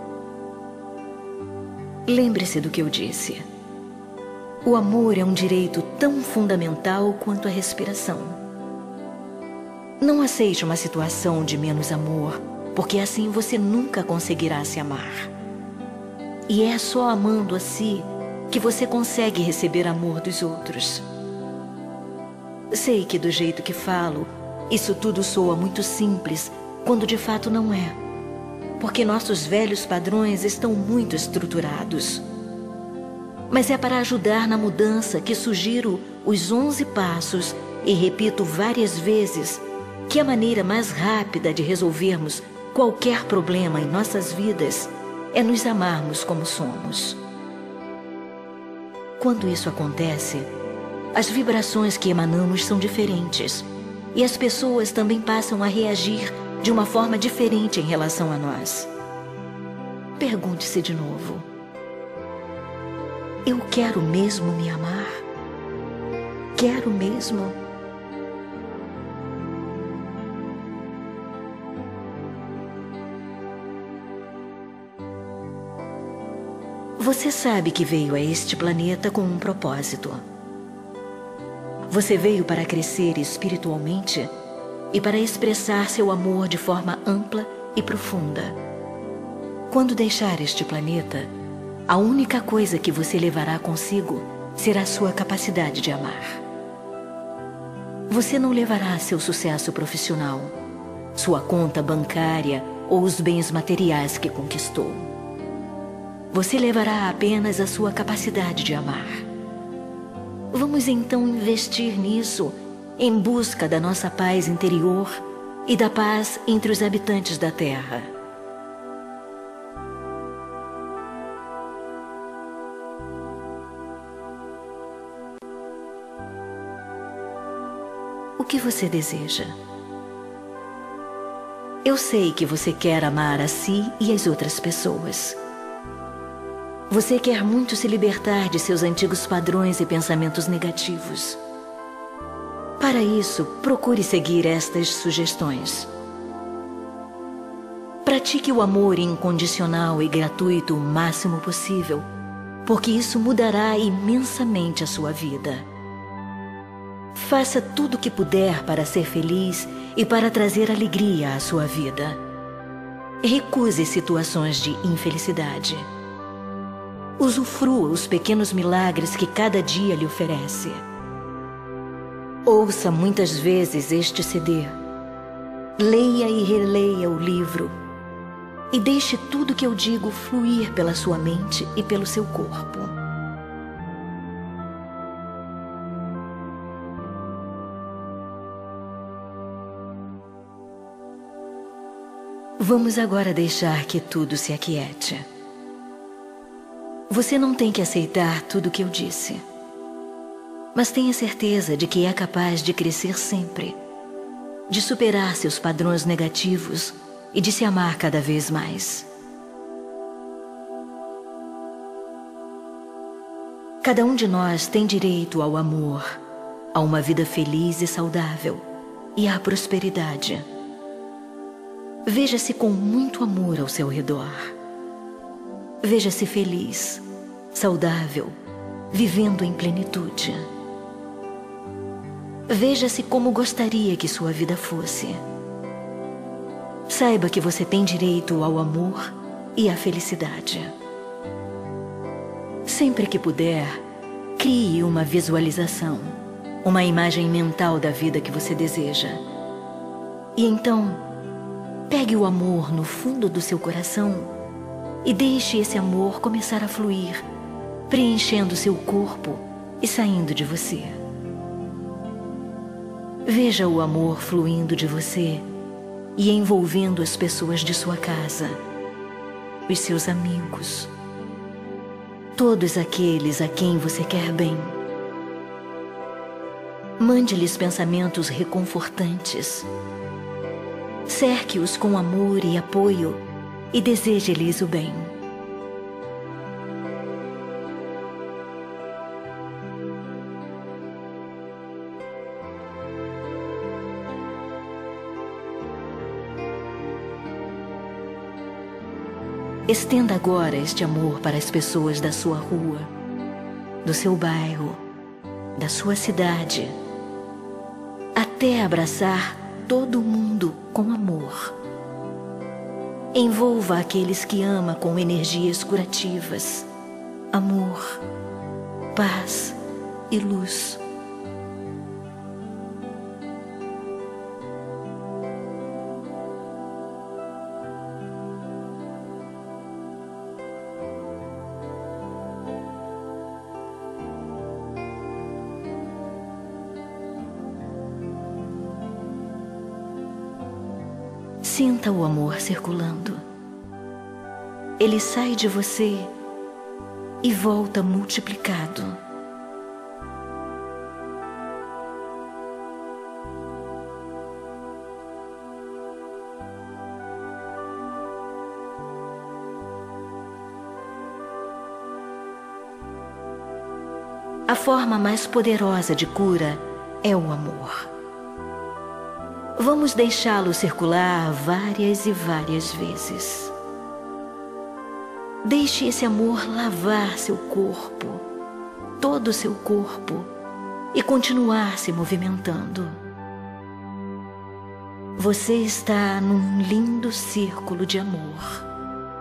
Lembre-se do que eu disse. O amor é um direito tão fundamental quanto a respiração. Não aceite uma situação de menos amor, porque assim você nunca conseguirá se amar. E é só amando a si que você consegue receber amor dos outros. Sei que do jeito que falo, isso tudo soa muito simples, quando de fato não é. Porque nossos velhos padrões estão muito estruturados. Mas é para ajudar na mudança que sugiro os 11 passos e repito várias vezes que a maneira mais rápida de resolvermos qualquer problema em nossas vidas é nos amarmos como somos. Quando isso acontece, as vibrações que emanamos são diferentes e as pessoas também passam a reagir de uma forma diferente em relação a nós. Pergunte-se de novo: eu quero mesmo me amar? Quero mesmo? Você sabe que veio a este planeta com um propósito. Você veio para crescer espiritualmente e para expressar seu amor de forma ampla e profunda. Quando deixar este planeta, a única coisa que você levará consigo será sua capacidade de amar. Você não levará seu sucesso profissional, sua conta bancária ou os bens materiais que conquistou. Você levará apenas a sua capacidade de amar. Vamos então investir nisso, em busca da nossa paz interior e da paz entre os habitantes da Terra. O que você deseja? Eu sei que você quer amar a si e as outras pessoas. Você quer muito se libertar de seus antigos padrões e pensamentos negativos. Para isso, procure seguir estas sugestões. Pratique o amor incondicional e gratuito o máximo possível, porque isso mudará imensamente a sua vida. Faça tudo o que puder para ser feliz e para trazer alegria à sua vida. Recuse situações de infelicidade. Usufrua os pequenos milagres que cada dia lhe oferece. Ouça muitas vezes este CD. Leia e releia o livro. E deixe tudo que eu digo fluir pela sua mente e pelo seu corpo. Vamos agora deixar que tudo se aquiete. Você não tem que aceitar tudo o que eu disse, mas tenha certeza de que é capaz de crescer sempre, de superar seus padrões negativos e de se amar cada vez mais. Cada um de nós tem direito ao amor, a uma vida feliz e saudável e à prosperidade. Veja-se com muito amor ao seu redor. Veja-se feliz, saudável, vivendo em plenitude. Veja-se como gostaria que sua vida fosse. Saiba que você tem direito ao amor e à felicidade. Sempre que puder, crie uma visualização, uma imagem mental da vida que você deseja. E então, pegue o amor no fundo do seu coração e deixe esse amor começar a fluir, preenchendo seu corpo e saindo de você. Veja o amor fluindo de você e envolvendo as pessoas de sua casa, os seus amigos, todos aqueles a quem você quer bem. Mande-lhes pensamentos reconfortantes. Cerque-os com amor e apoio e deseje-lhes o bem. Estenda agora este amor para as pessoas da sua rua, do seu bairro, da sua cidade, até abraçar todo mundo com amor. Envolva aqueles que ama com energias curativas, amor, paz e luz. Sinta o amor circulando. Ele sai de você e volta multiplicado. A forma mais poderosa de cura é o amor. Vamos deixá-lo circular várias e várias vezes. Deixe esse amor lavar seu corpo, todo o seu corpo, e continuar se movimentando. Você está num lindo círculo de amor.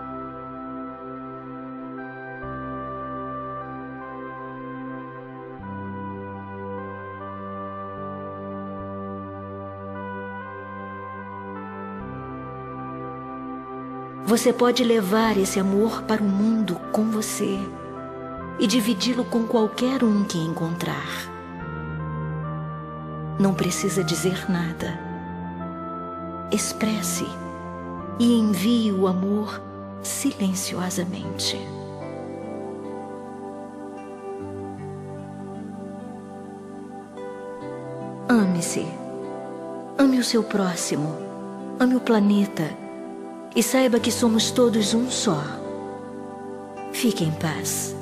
Você pode levar esse amor para o mundo com você e dividi-lo com qualquer um que encontrar. Não precisa dizer nada. Expresse e envie o amor silenciosamente. Ame-se. Ame o seu próximo. Ame o planeta. E saiba que somos todos um só. Fique em paz.